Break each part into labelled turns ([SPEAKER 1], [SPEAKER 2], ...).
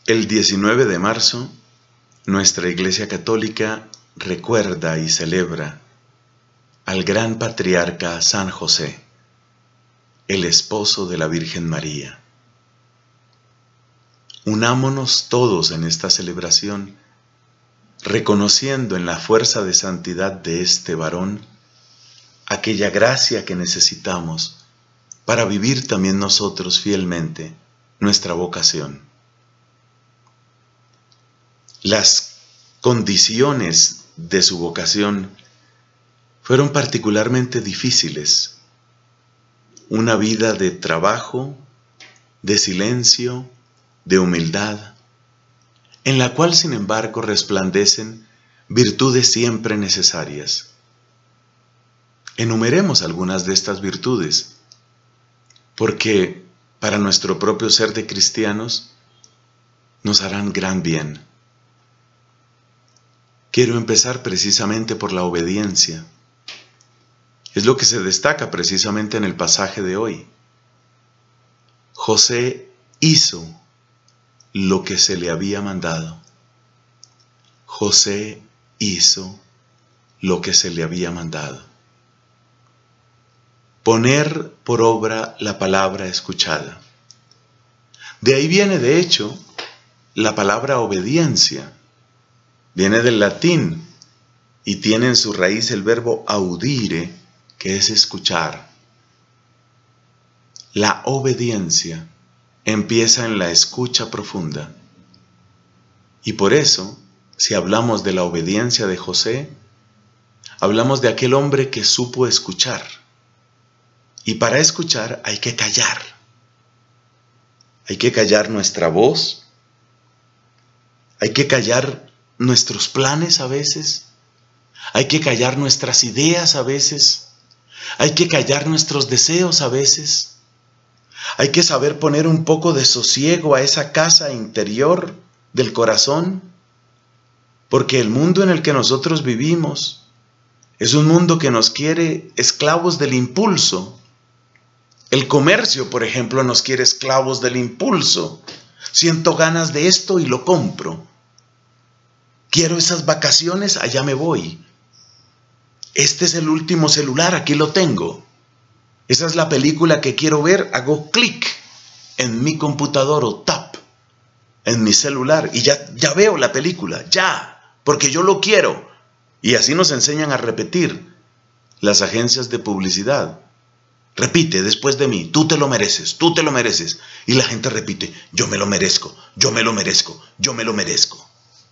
[SPEAKER 1] El 19 de marzo, nuestra Iglesia Católica recuerda y celebra al gran patriarca San José, el esposo de la Virgen María. Unámonos todos en esta celebración, reconociendo en la fuerza de santidad de este varón aquella gracia que necesitamos para vivir también nosotros fielmente nuestra vocación. Las condiciones de su vocación fueron particularmente difíciles. Una vida de trabajo, de silencio, de humildad, en la cual sin embargo resplandecen virtudes siempre necesarias. Enumeremos algunas de estas virtudes, porque para nuestro propio ser de cristianos nos harán gran bien. Quiero empezar precisamente por la obediencia. Es lo que se destaca precisamente en el pasaje de hoy. José hizo lo que se le había mandado. José hizo lo que se le había mandado. Poner por obra la palabra escuchada. De ahí viene, de hecho, la palabra obediencia. Viene del latín y tiene en su raíz el verbo audire, que es escuchar. La obediencia empieza en la escucha profunda. Y por eso, si hablamos de la obediencia de José, hablamos de aquel hombre que supo escuchar. Y para escuchar hay que callar. Hay que callar nuestra voz. Hay que callar nuestros planes a veces. Hay que callar nuestras ideas a veces. Hay que callar nuestros deseos a veces. Hay que saber poner un poco de sosiego a esa casa interior del corazón, porque el mundo en el que nosotros vivimos es un mundo que nos quiere esclavos del impulso. El comercio, por ejemplo, nos quiere esclavos del impulso. Siento ganas de esto y lo compro. Quiero esas vacaciones, allá me voy. Este es el último celular, aquí lo tengo. Esa es la película que quiero ver, hago clic en mi computador o tap en mi celular y ya veo la película, ya, porque yo lo quiero. Y así nos enseñan a repetir las agencias de publicidad. Repite después de mí, tú te lo mereces, tú te lo mereces. Y la gente repite, yo me lo merezco, yo me lo merezco, yo me lo merezco.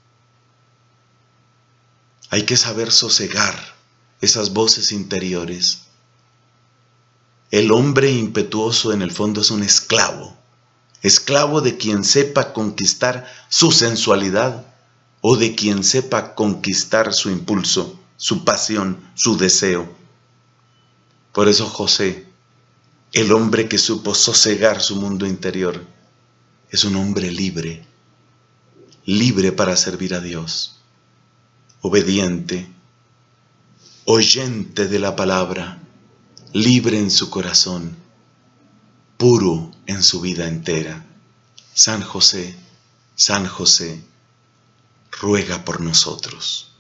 [SPEAKER 1] Hay que saber sosegar esas voces interiores. El hombre impetuoso en el fondo es un esclavo. Esclavo de quien sepa conquistar su sensualidad o de quien sepa conquistar su impulso, su pasión, su deseo. Por eso José, el hombre que supo sosegar su mundo interior, es un hombre libre, libre para servir a Dios, obediente, oyente de la palabra, libre en su corazón, puro en su vida entera. San José, ruega por nosotros.